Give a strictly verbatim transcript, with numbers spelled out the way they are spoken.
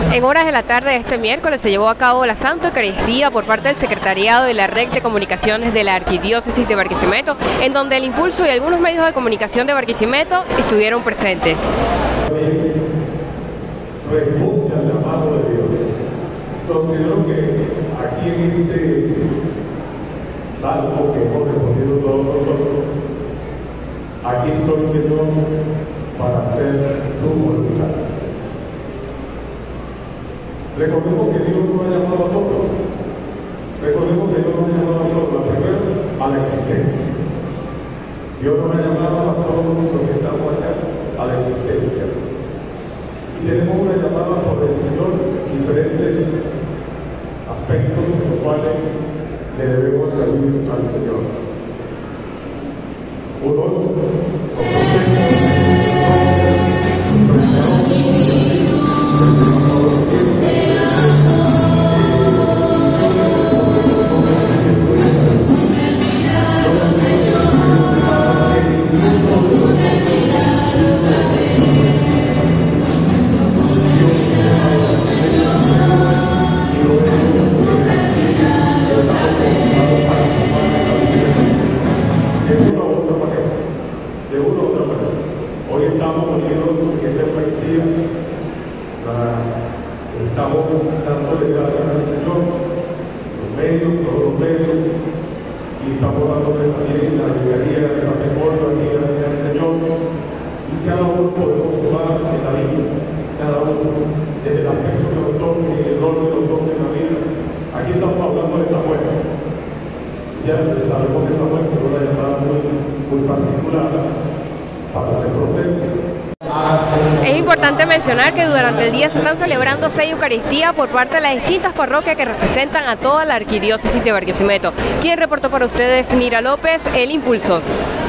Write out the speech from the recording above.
En horas de la tarde de este miércoles se llevó a cabo la Santa Eucaristía por parte del Secretariado de la Red de Comunicaciones de la Arquidiócesis de Barquisimeto, en donde el Impulso y algunos medios de comunicación de Barquisimeto estuvieron presentes. Responde al llamado de Dios. Considero que aquí en este salmo que hemos respondido todos nosotros, aquí estoy, Señor, para hacer tu voluntad. Recordemos que Dios nos ha llamado a todos. Recordemos que Dios nos ha llamado a todos. Primero, a la existencia. Dios nos ha llamado a todos los que estamos acá a la existencia. Y tenemos una llamada por el Señor, diferentes aspectos en los cuales le debemos servir al Señor. Unos son estamos dándole gracias al Señor, los medios, todos los medios, y estamos dándole también la vicaría de patrimonio aquí, gracias al Señor, y cada uno podemos sumar en la vida, cada uno, desde el aspecto que nos toque, el rol que nos toque en la vida. Aquí estamos hablando de Samuel. Ya sabemos que Samuel tiene una llamada muy, muy particular para ser profeta. Es importante mencionar que durante el día se están celebrando seis Eucaristías por parte de las distintas parroquias que representan a toda la Arquidiócesis de Barquisimeto. Quien reportó para ustedes, Nira López, El Impulso.